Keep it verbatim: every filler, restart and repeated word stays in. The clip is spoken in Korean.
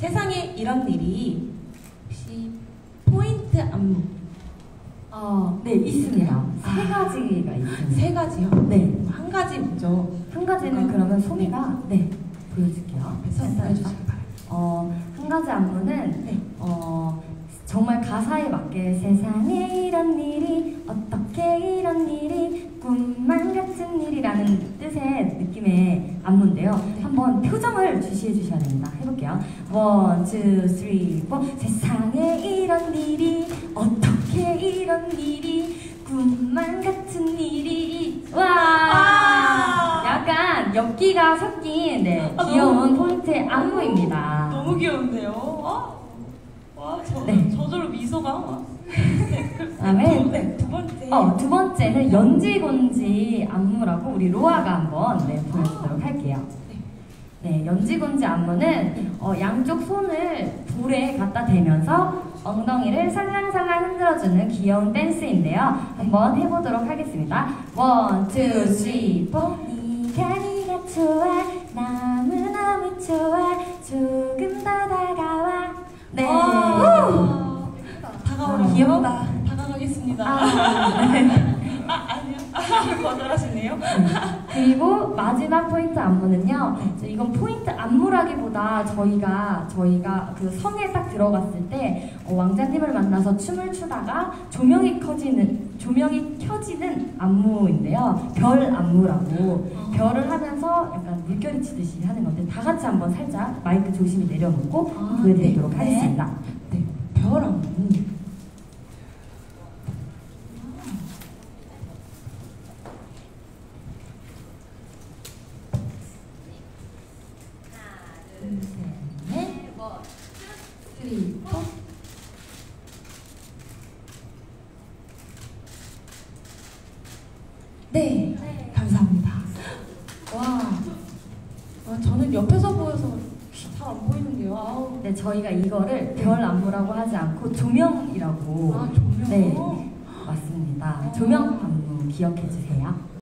세상에 이런 일이 혹시 포인트 안무? 어, 네, 있습니다. 세 아, 가지가 있습니다. 세 가지요? 네. 한 가지 먼저 한 가지는 아, 그러면 소미가 네, 보여줄게요. 앞에서 일단, 보여주시기 바랍니다. 어, 한 가지 안무는 네. 어, 정말 가사에 맞게 세상에 이런 일이 어떻게 이런 일이 꿈만 같은 일이라는 뜻의 느낌의 안무인데요. 네. 한번 표정을 주시해 주셔야 됩니다. 해볼게요. 원, 투, 쓰리, 포. 세상에 이런 일이 어떻게 이런 일이 꿈만 같은 일이 와! 아! 약간 엽기가 섞인 네, 아, 귀여운 너무- 포인트의 안무입니다. 너무 귀여운데요? 와, 와 저, 네. 저절로 미소가. 와. 네, 그, 그다음에 두, 네, 두 번째. 어, 두 번째는 연지곤지 안무라고 우리 로아가 한번 네, 보여주도록 할게요. 네, 연지곤지 안무는 어, 양쪽 손을 볼에 갖다 대면서 엉덩이를 살랑살랑 흔들어주는 귀여운 댄스인데요. 한번 해보도록 하겠습니다. 원, 투, 쓰리, 포. 네가 네가 좋아 너무너무 좋아 조금 더 다가와. 네. 와, 다가오라. 아, 귀엽다. 다가가겠습니다. 아, 네. 아, 아니요. 거절하시네요. 그리고 마지막 포인트 안무는요. 저 이건 포인트 안무라기보다 저희가 저희가 그 성에 딱 들어갔을 때 어, 왕자님을 만나서 춤을 추다가 조명이 켜지는 조명이 켜지는 안무인데요. 별 안무라고 별을 하면서 약간 물결이 치듯이 하는 건데 다 같이 한번 살짝 마이크 조심히 내려놓고 아, 보여드리도록 네. 하겠습니다. 네, 별 안무. 둘, 셋, 넷, 쓰리, 포. 네, 감사합니다. 와, 와, 저는 옆에서 보여서 잘 안 보이는데요. 아우. 네, 저희가 이거를 별 안무라고 하지 않고 조명이라고 아, 조명. 네, 맞습니다. 조명 안무 기억해 주세요.